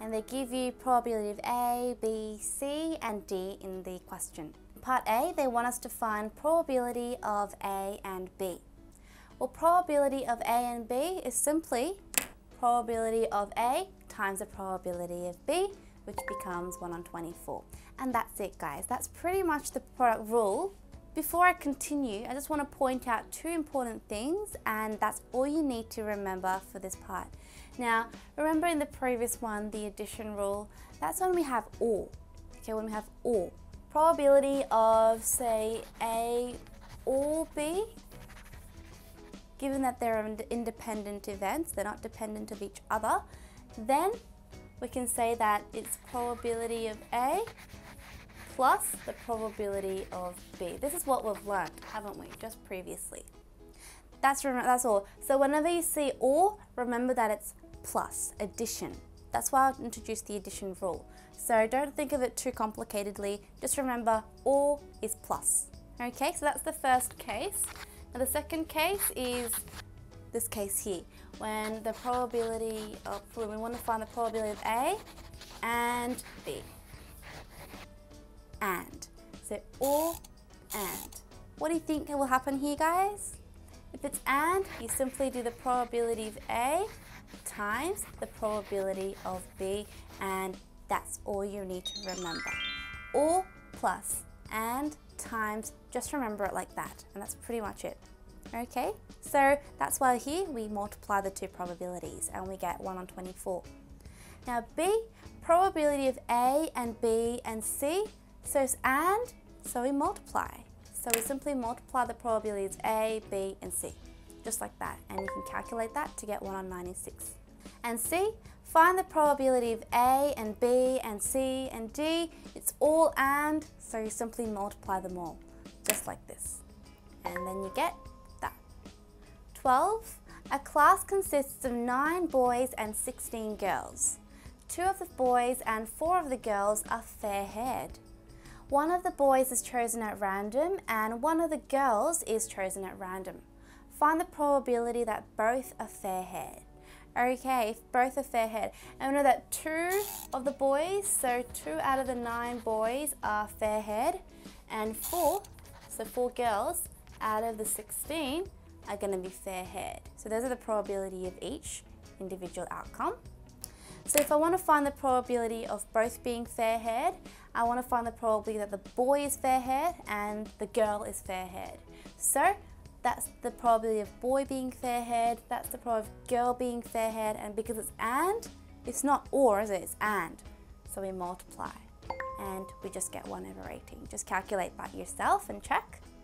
and they give you probability of A, B, C, and D in the question. Part A, they want us to find probability of A and B. Well, probability of A and B is simply probability of A times the probability of B, which becomes 1 on 24. And that's it, guys. That's pretty much the product rule. Before I continue, I just want to point out two important things, and that's all you need to remember for this part. Now, remember in the previous one, the addition rule, that's when we have or. Okay, when we have or. Probability of, say, A or B, given that they're independent events, they're not dependent of each other, then we can say that it's probability of A plus the probability of B. This is what we've learned, haven't we, just previously. That's all. So whenever you see or, remember that it's plus, addition. That's why I introduced the addition rule. So don't think of it too complicatedly, just remember or is plus. Okay, so that's the first case. Now the second case is this case here, when the probability of, when we want to find the probability of A and B. And. So or and. What do you think will happen here, guys? If it's and, you simply do the probability of A times the probability of B, and that's all you need to remember. Or plus and times, just remember it like that, and that's pretty much it. Okay, so that's why here we multiply the two probabilities and we get 1 on 24. Now B, probability of A and B and C, so it's and, so we multiply. So we simply multiply the probabilities A, B and C, just like that, and you can calculate that to get 1 on 96. And C, find the probability of A and B and C and D, it's all and, so you simply multiply them all, just like this. And then you get that. 12, a class consists of 9 boys and 16 girls. 2 of the boys and 4 of the girls are fair-haired. 1 of the boys is chosen at random and 1 of the girls is chosen at random. Find the probability that both are fair-haired. Okay, if both are fair-haired. And we know that 2 of the boys, so 2 out of the 9 boys are fair-haired, and 4, so 4 girls out of the 16 are going to be fair-haired. So those are the probability of each individual outcome. So if I want to find the probability of both being fair-haired, I want to find the probability that the boy is fair-haired and the girl is fair-haired. So that's the probability of boy being fair-haired, that's the probability of girl being fair-haired, and because it's and, it's not or, is it? It's and. So we multiply and we just get 1 over 18. Just calculate that yourself and check.